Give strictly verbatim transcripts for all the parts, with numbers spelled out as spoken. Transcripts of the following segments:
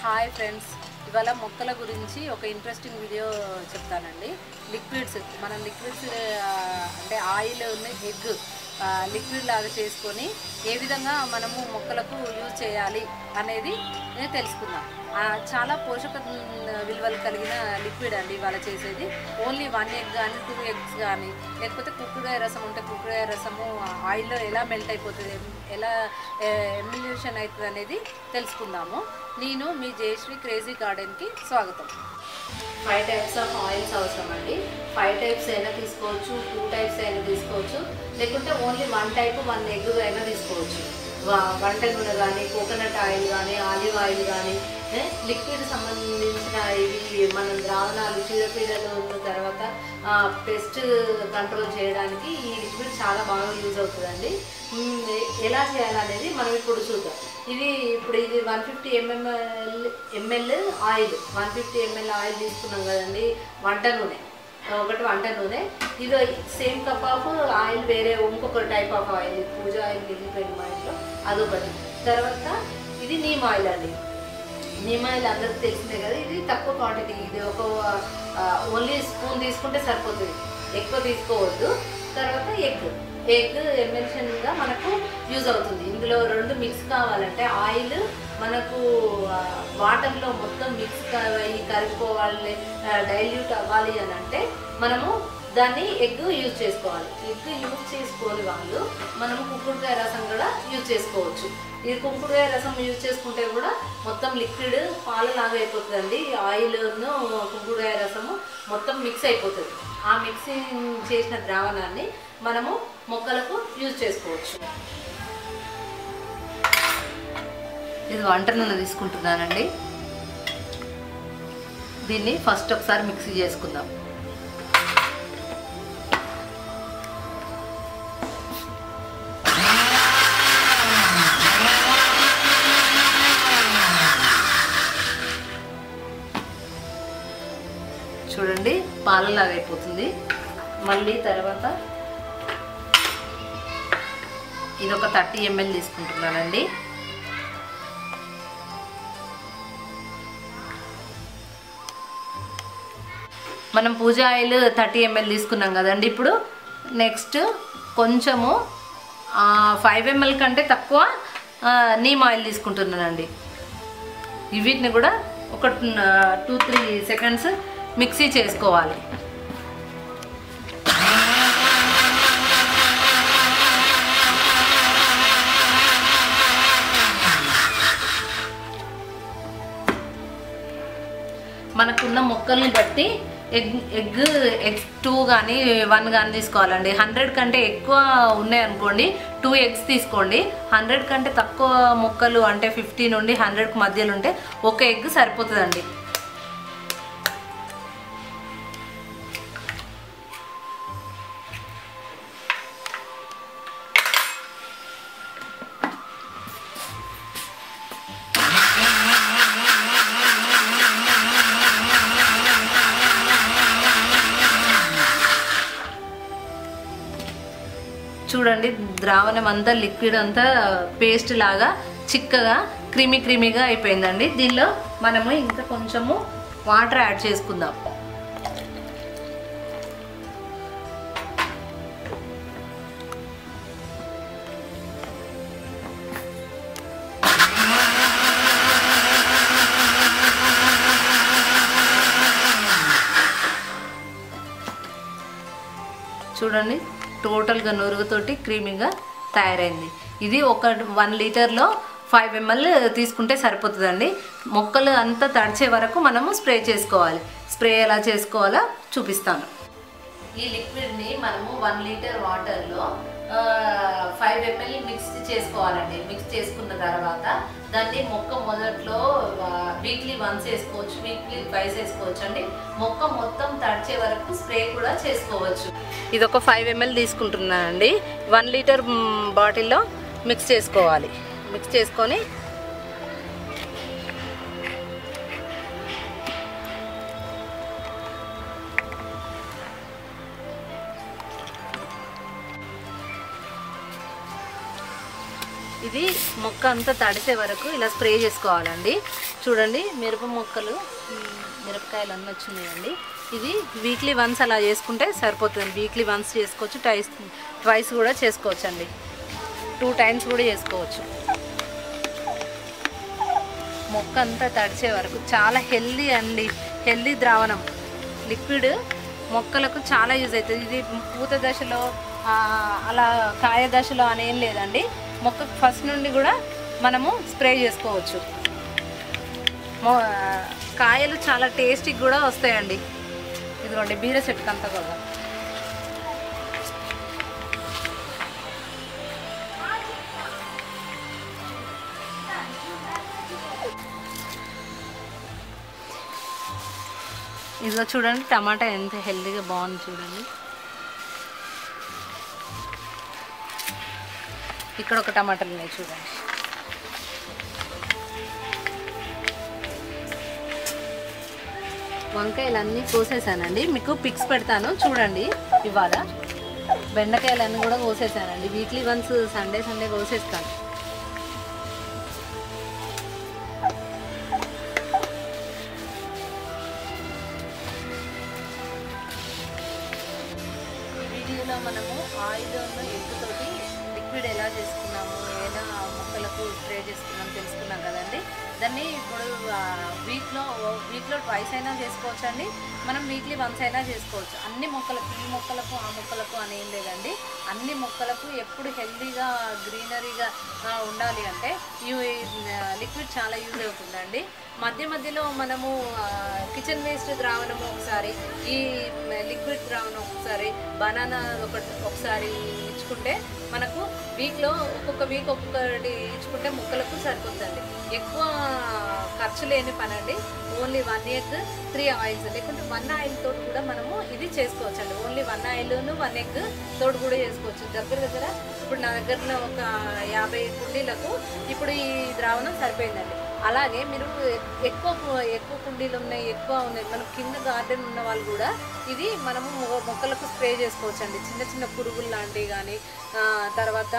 Hi friends, ఇవాళ మొక్కల గురించి ఒక ఇంట్రెస్టింగ్ వీడియో చెప్తానండి. లిక్విడ్స్ మనం లిక్విడ్స్ అంటే ఆయిల్ ఎగ్ లిక్విడ్ లాగా చేసుకొని ఏ విధంగా మనము మొక్కలకు యూజ్ చేయాలి అనేది తెలుసుకుందాం. చాలా పోషక విలువలు కలిగిన లిక్విడ్ అండి ఇవాళ చేసేది. ఓన్లీ వన్ ఎగ్ కానీ టూ ఎగ్స్ కానీ లేకపోతే కుక్కుడుకాయ రసం ఉంటే కుక్కుడుకాయ రసము ఆయిల్లో ఎలా మెల్ట్ అయిపోతుంది, ఎలా ఎమ్యులేషన్ అవుతుంది అనేది తెలుసుకుందాము. నేను మీ జయశ్రీ క్రేజీ గార్డెన్కి స్వాగతం. ఫైవ్ టైప్స్ ఆఫ్ ఆయిల్స్ అవసరం అండి. ఫైవ్ టైప్స్ అయినా తీసుకోవచ్చు, టూ టైప్స్ అయినా తీసుకోవచ్చు, లేకుంటే only one type one egg అయినా తీసుకోవచ్చు. వంట నూనె కానీ, కోకోనట్ ఆయిల్ కానీ, ఆలివ్ ఆయిల్ కానీ, లిక్విడ్ సంబంధించిన ఇవి మనం ద్రావణాలు చీడపీడలు ఉన్న తర్వాత పెస్ట్ కంట్రోల్ చేయడానికి ఈ లిక్విడ్ చాలా బాగా యూజ్ అవుతుందండి. ఎలా చేయాలనేది మనం ఇప్పుడు చూద్దాం. ఇది ఇప్పుడు ఇది one fifty MML ML oil one fifty ML oil తీసుకున్నాం కదండి. వంట నూనె ఒకటి వంట నూనె, ఇది సేమ్ కప్ ఆఫ్ ఆయిల్ వేరే ఇంకొక type of oil, puja oil మిగిలిపోయింది మా ఇంట్లో, అదొకటి. తర్వాత ఇది నీమ్ ఆయిల్ అండి. నీమ్ ఆయిల్ అందరికి తెలిసిందే కదా, ఇది తక్కువ క్వాంటిటీ, ఇది ఒక ఓన్లీ స్పూన్ తీసుకుంటే సరిపోతుంది, ఎక్కువ తీసుకోవద్దు. తర్వాత ఎగ్ ఎగ్ ఎమ్మెన్షన్గా మనకు యూజ్ అవుతుంది. ఇందులో రెండు మిక్స్ కావాలంటే ఆయిల్ మనకు వాటర్లో మొత్తం మిక్స్ అయ్యి కరిగిపోవాలి, డైల్యూట్ అవ్వాలి అని అంటే మనము దాన్ని ఎగ్ యూజ్ చేసుకోవాలి. ఎగ్ యూజ్ చేసుకోని వాళ్ళు మనము కుక్కుడుకాయ రసం కూడా యూజ్ చేసుకోవచ్చు. ఇది కుక్కుడుకాయ రసం యూజ్ చేసుకుంటే కూడా మొత్తం లిక్విడ్ పాలలాగా అయిపోతుందండి. ఆయిల్ను కుక్కుడుకాయ రసము మొత్తం మిక్స్ అయిపోతుంది. ఆ మిక్సింగ్ చేసిన ద్రావణాన్ని మనము మొక్కలకు యూజ్ చేసుకోవచ్చు. ఇది వంట నూనె తీసుకుంటున్నానండి. దీన్ని ఫస్ట్ ఒకసారి మిక్సీ చేసుకుందాం. చూడండి పాలలాగా అయిపోతుంది. మళ్ళీ తర్వాత ఇది ఒక థర్టీ ఎంఎల్ తీసుకుంటున్నానండి. మనం పూజ ఆయిల్ థర్టీ ఎంఎల్ తీసుకున్నాం కదండి. ఇప్పుడు నెక్స్ట్ కొంచెము ఫైవ్ ఎంఎల్ కంటే తక్కువ నీమ్ ఆయిల్ తీసుకుంటున్నానండి. వీటిని కూడా ఒక టూ త్రీ సెకండ్స్ మిక్సీ చేసుకోవాలి. మనకున్న మొక్కల్ని బట్టి ఎగ్ ఎగ్ ఎగ్స్ టూ కానీ వన్ కానీ తీసుకోవాలండి. హండ్రెడ్ కంటే ఎక్కువ ఉన్నాయనుకోండి టూ ఎగ్స్ తీసుకోండి. హండ్రెడ్ కంటే తక్కువ మొక్కలు అంటే ఫిఫ్టీ నుండి హండ్రెడ్కి మధ్యలో ఉంటే ఒక ఎగ్ సరిపోతుందండి. చూడండి ద్రావణం అంతా లిక్విడ్ అంతా పేస్ట్ లాగా చిక్కగా క్రీమీ క్రీమీగా అయిపోయిందండి. దీనిలో మనము ఇంకా కొంచెము వాటర్ యాడ్ చేసుకుందాం. చూడండి టోటల్గా నురుగుతోటి క్రీమీగా తయారైంది. ఇది ఒక వన్ లీటర్లో ఫైవ్ ఎంఎల్ తీసుకుంటే సరిపోతుందండి. మొక్కలు అంతా తడిచే వరకు మనము స్ప్రే చేసుకోవాలి. స్ప్రే ఎలా చేసుకోవాలో చూపిస్తాను. ఈ లిక్విడ్ని మనము వన్ లీటర్ వాటర్లో ఫైవ్ ఎంఎల్ మిక్స్ చేసుకోవాలండి. మిక్స్ చేసుకున్న తర్వాత దాన్ని మొక్క మొదట్లో వీక్లీ వన్స్ వేసుకోవచ్చు, వీక్లీ ట్వైస్ వేసుకోవచ్చు అండి. మొక్క మొత్తం తడిచే వరకు స్ప్రే కూడా చేసుకోవచ్చు. ఇది ఒక ఫైవ్ ఎంఎల్ తీసుకుంటున్నానండి. వన్ లీటర్ బాటిల్లో మిక్స్ చేసుకోవాలి. మిక్స్ చేసుకొని ఇది మొక్క అంతా తడిసే వరకు ఇలా స్ప్రే చేసుకోవాలండి. చూడండి మిరప మొక్కలు మిరపకాయలు అన్నీ వచ్చినాయండి. ఇది వీక్లీ వన్స్ అలా చేసుకుంటే సరిపోతుంది. వీక్లీ వన్స్ చేసుకోవచ్చు, ట్వైస్ ట్వైస్ కూడా చేసుకోవచ్చు అండి. టూ టైమ్స్ కూడా చేసుకోవచ్చు. మొక్క అంతా తడిచే వరకు చాలా హెల్దీ అండి. హెల్దీ ద్రావణం లిక్విడ్ మొక్కలకు చాలా యూజ్ అవుతుంది. ఇది పూత దశలో అలా కాయ దశలో అనేం లేదండి. మొక్కకు ఫస్ట్ నుండి కూడా మనము స్ప్రే చేసుకోవచ్చు. కాయలు చాలా టేస్టీగా కూడా వస్తాయండి. ఇదిగోండి బీర చెట్టుకు అంతా కూడా ఇదిగో చూడండి టమాటా ఎంత హెల్దీగా బాగుంది చూడండి. ఇక్కడ ఒక టమాటాలు ఉన్నాయి చూడండి. వంకాయలు అన్నీ కోసేసానండి. మీకు పిక్స్ పెడతాను చూడండి. ఇవాళ బెండకాయలన్నీ కూడా కోసేసానండి. వీక్లీ వన్స్ సండే సండే కోసేస్తాను. ఈ వీడియోలో మనము ఆయిల్ ఎగ్ తోటి లిక్విడ్ ఎలా చేసుకున్నాము, ఎలా మొక్కలకు స్ప్రే చేసుకున్నాము తెలుసుకున్నాం కదండి. దాన్ని ఇప్పుడు వీక్లో వీక్లో ట్వైస్ అయినా చేసుకోవచ్చు అండి. మనం వీక్లీ వన్స్ అయినా చేసుకోవచ్చు. అన్ని మొక్కలకు ఈ మొక్కలకు ఆ మొక్కలకు అని ఏం లేదండి. అన్ని మొక్కలకు ఎప్పుడు హెల్దీగా గ్రీనరీగా ఉండాలి అంటే ఈ లిక్విడ్ చాలా యూజ్ అవుతుందండి. మధ్య మధ్యలో మనము కిచెన్ వేస్ట్ ద్రావణము ఒకసారి, ఈ లిక్విడ్ ద్రావణం ఒకసారి, బనానా ఒకటి ఒకసారి ఇచ్చుకుంటే మనకు వీక్లో ఒక్కొక్క వీక్ ఒక్కొక్కటి ఇచ్చుకుంటే మొక్కలకు సరిపోతుంది. ఎక్కువ ఖర్చు లేని పని అండి. Only one egg three oils, లేకుంటే వన్ ఆయిల్ తోటి కూడా మనము ఇది చేసుకోవచ్చు అండి. ఓన్లీ వన్ ఆయిల్ను వన్ ఎగ్ తోటి కూడా చేసుకోవచ్చు. దగ్గర దగ్గర ఇప్పుడు నా దగ్గర ఒక యాభై కుండీలకు ఇప్పుడు ఈ ద్రావణం సరిపోయిందండి. అలాగే మీరు ఎక్కువ ఎక్కువ కుండీలు ఉన్నాయి, ఎక్కువ ఉన్నాయి, మనం కింద గార్డెన్ ఉన్న వాళ్ళు కూడా ఇది మనము మొక్కలకు స్ప్రే చేసుకోవచ్చు అండి. చిన్న చిన్న పురుగులు లాంటివి కానీ, తర్వాత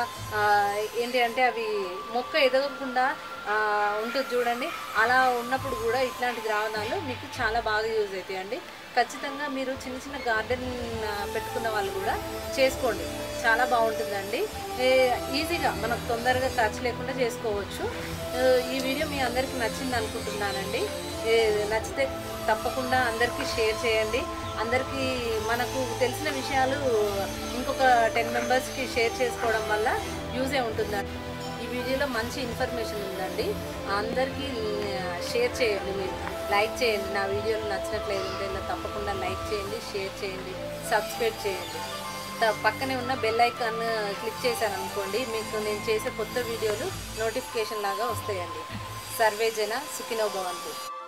ఏంటి అంటే అవి మొక్క ఎదగకుండా ఉంటుంది చూడండి. అలా ఉన్నప్పుడు కూడా ఇట్లాంటి ద్రావణాలు మీకు చాలా బాగా యూజ్ అవుతాయి అండి. ఖచ్చితంగా మీరు చిన్న చిన్న గార్డెన్ పెట్టుకున్న వాళ్ళు కూడా చేసుకోండి. చాలా బాగుంటుందండి. ఈజీగా మనకు తొందరగా ఖర్చు లేకుండా చేసుకోవచ్చు. ఈ వీడియో మీ అందరికీ నచ్చింది అనుకుంటున్నానండి. నచ్చితే తప్పకుండా అందరికీ షేర్ చేయండి. అందరికీ మనకు తెలిసిన విషయాలు ఇంకొక టెన్ మెంబర్స్కి షేర్ చేసుకోవడం వల్ల యూజే ఉంటుందండి. ఈ వీడియోలో మంచి ఇన్ఫర్మేషన్ ఉందండి. అందరికీ షేర్ చేయండి, మీరు లైక్ చేయండి. నా వీడియోలు నచ్చినట్లయితే తప్పకుండా లైక్ చేయండి, షేర్ చేయండి, సబ్స్క్రైబ్ చేయండి. పక్కనే ఉన్న బెల్ ఐకాన్ క్లిక్ చేశారనుకోండి, మీకు నేను చేసే కొత్త వీడియోలు నోటిఫికేషన్ లాగా వస్తాయండి. సర్వే జన సుఖినో భవంతు.